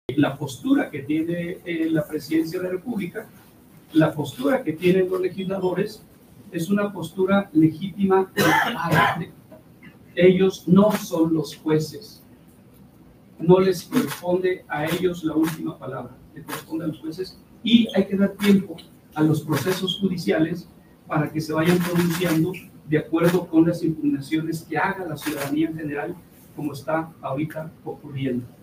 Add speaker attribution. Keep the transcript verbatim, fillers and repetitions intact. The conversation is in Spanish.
Speaker 1: la postura que tiene eh, la Presidencia de la República, la postura que tienen los legisladores, es una postura legítima de parte. Ellos no son los jueces. No les corresponde a ellos la última palabra, le corresponde a los jueces, y hay que dar tiempo a los procesos judiciales para que se vayan pronunciando de acuerdo con las impugnaciones que haga la ciudadanía en general, como está ahorita ocurriendo.